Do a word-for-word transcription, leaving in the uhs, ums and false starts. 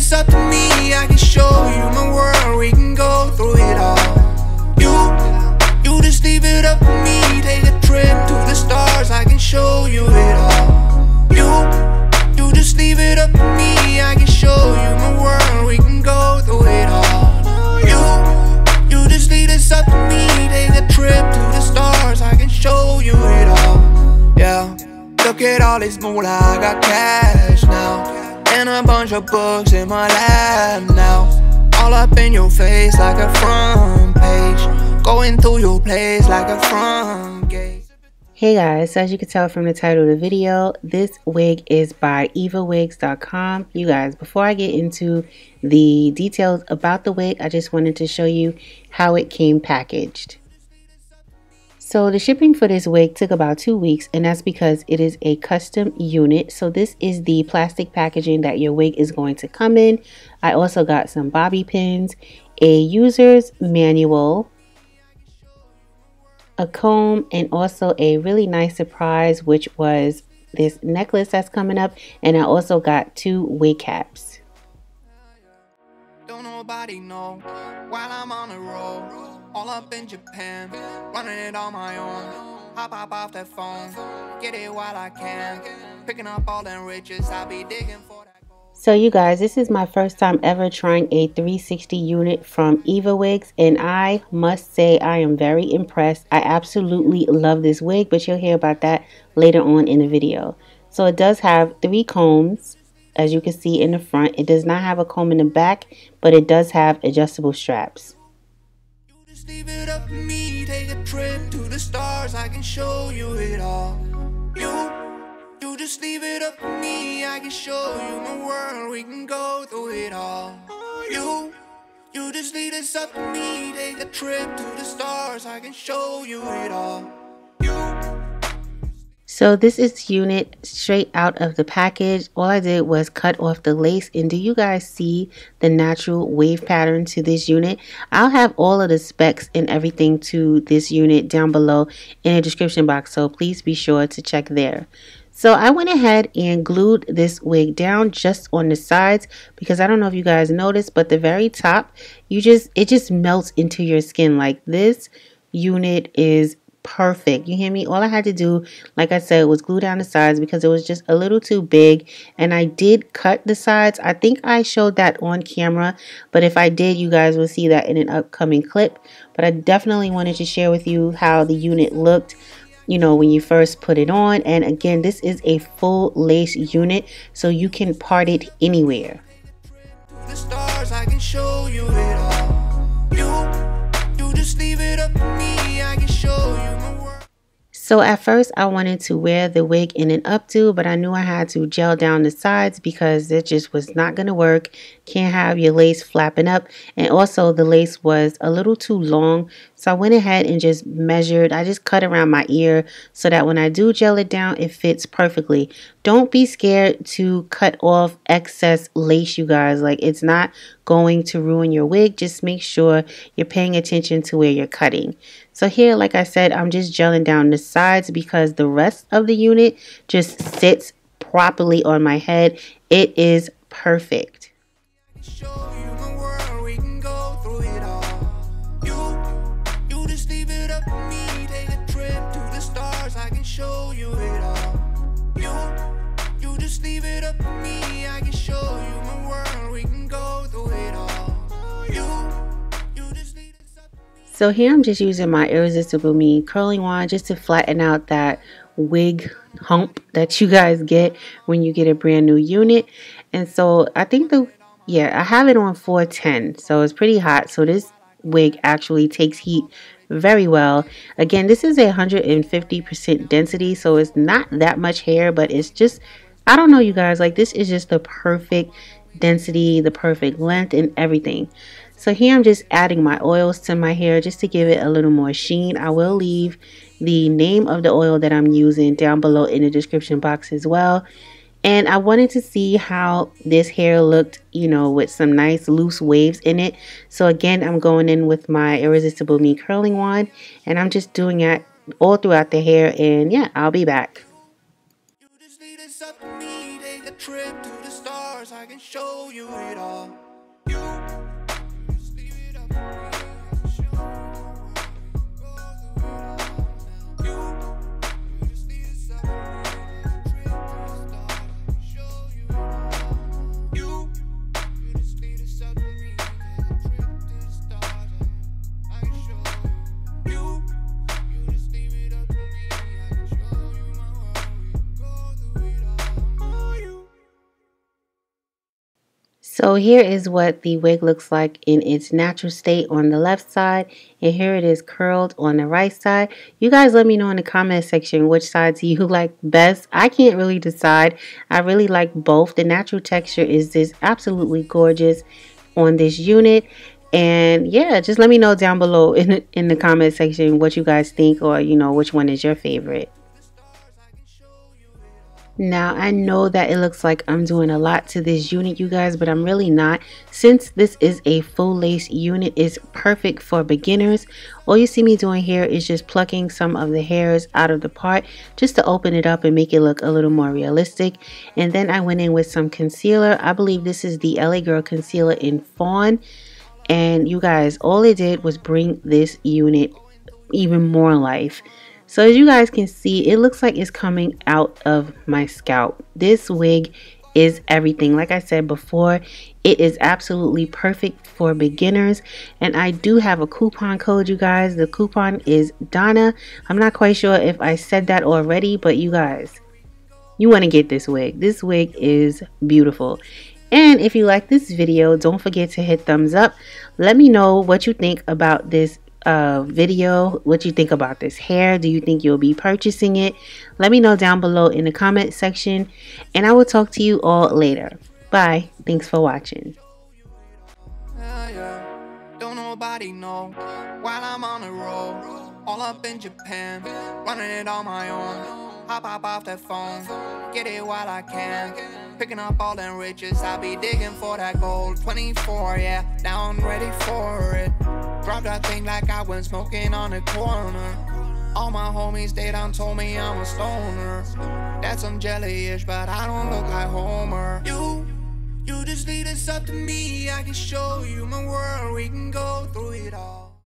it's up to me, I can show you my world. We can go through it all. You, you just leave it up to me. Take a trip to the stars, I can show you it all. You, you just leave it up to me, I can show you my world. We can go through it all. You, you just leave this up to me. Take a trip to the stars, I can show you it all. Yeah, look at all this moolah, I got cash now, and a bunch of books in my lap now. All up in your face like a front page, going through your place like a front gate. Hey guys, so as you can tell from the title of the video, this wig is by eva wigs dot com. You guys, before I get into the details about the wig, I just wanted to show you how it came packaged. So the shipping for this wig took about two weeks, and that's because it is a custom unit. So this is the plastic packaging that your wig is going to come in. I also got some bobby pins, a user's manual, a comb, and also a really nice surprise, which was this necklace that's coming up. And I also got two wig caps. Don't nobody know while I'm on the road. All up in Japan, running it on my own. Hop hop off that phone, get it while I can. Picking up all them riches, I'll be digging for that gold. So you guys, this is my first time ever trying a three sixty unit from Eva Wigs, and I must say I am very impressed. I absolutely love this wig, but you'll hear about that later on in the video. So it does have three combs, as you can see in the front. It does not have a comb in the back, but it does have adjustable straps. Leave it up to me, take a trip to the stars, I can show you it all. You, you just leave it up to me, I can show you my world, we can go through it all. You, you just leave this up to me, take a trip to the stars, I can show you it all. You. So this is unit straight out of the package. All I did was cut off the lace, and do you guys see the natural wave pattern to this unit? I'll have all of the specs and everything to this unit down below in the description box, so please be sure to check there. So I went ahead and glued this wig down just on the sides, because I don't know if you guys noticed, but the very top, you just it just melts into your skin. Like, this unit is perfect. You hear me? All I had to do, like I said, was glue down the sides because it was just a little too big, and I did cut the sides. I think I showed that on camera, but if I did, you guys will see that in an upcoming clip. But I definitely wanted to share with you how the unit looked, you know, when you first put it on. And again, this is a full lace unit, so you can part it anywhere. The stars, I can show you it all. You, you just leave it up to me, I can show you my world. So at first I wanted to wear the wig in an updo, but I knew I had to gel down the sides because it just was not going to work. Can't have your lace flapping up, and also the lace was a little too long, so I went ahead and just measured. I just cut around my ear so that when I do gel it down, it fits perfectly. Don't be scared to cut off excess lace, you guys. Like, it's not going to ruin your wig. Just make sure you're paying attention to where you're cutting. So here, like I said, I'm just gelling down the sides because the rest of the unit just sits properly on my head. It is perfect. Show you my world, we can go through it all. You, you just leave it up to me, take a trip to the stars, I can show you it all. You, you just leave it up to me, I can show you my world, we can go through it all. You, you just leave this up to me. So here I'm just using my Irresistible Me curling wand just to flatten out that wig hump that you guys get when you get a brand new unit. And so I think the yeah I have it on four ten, so it's pretty hot, so this wig actually takes heat very well. Again, this is a one hundred fifty percent density, so it's not that much hair, but it's just, I don't know, you guys, like, this is just the perfect density, the perfect length, and everything. So here I'm just adding my oils to my hair just to give it a little more sheen. I will leave the name of the oil that I'm using down below in the description box as well. And I wanted to see how this hair looked, you know, with some nice loose waves in it. So again, I'm going in with my Irresistible Me curling wand, and I'm just doing it all throughout the hair. And yeah, I'll be back. You just leave this up to me, take a trip to the stars, I can show show you it all. You just leave it up to me. I can show you my world. We can go through it all now. You, you just leave this up to me. Take a trip to the stars. I can show you it all. You, you just leave this up to me. Take a trip to the stars. I can show you. You, you just leave it up to me. I can show you my world. We can go through it all. Oh, you. So here is what the wig looks like in its natural state on the left side, and here it is curled on the right side. You guys let me know in the comment section which sides you like best. I can't really decide. I really like both. The natural texture is this absolutely gorgeous on this unit. And yeah, just let me know down below in the, in the comment section what you guys think, or you know, which one is your favorite. Now, I know that it looks like I'm doing a lot to this unit, you guys, but I'm really not. Since this is a full lace unit, it's perfect for beginners. All you see me doing here is just plucking some of the hairs out of the part just to open it up and make it look a little more realistic. And then I went in with some concealer. I believe this is the L A Girl Concealer in Fawn. And you guys, all it did was bring this unit even more life. So as you guys can see, it looks like it's coming out of my scalp. This wig is everything. Like I said before, it is absolutely perfect for beginners. And I do have a coupon code, you guys. The coupon is Donna. I'm not quite sure if I said that already, but you guys, you want to get this wig. This wig is beautiful. And if you like this video, don't forget to hit thumbs up. Let me know what you think about this uh video, what you think about this hair. Do you think you'll be purchasing it? Let me know down below in the comment section, and I will talk to you all later. Bye. Thanks for watching. Yeah, yeah. Don't nobody know while I'm on the road, all up in Japan, running it on my own. Hop hop off that phone, get it while I can, picking up all them riches. I be digging for that gold. Twenty-four, yeah, now I'm ready for it. Drop that thing like I went smoking on the corner. All my homies, they done told me I'm a stoner. That's some jelly-ish, but I don't look like Homer. You, you just leave this up to me. I can show you my world. We can go through it all.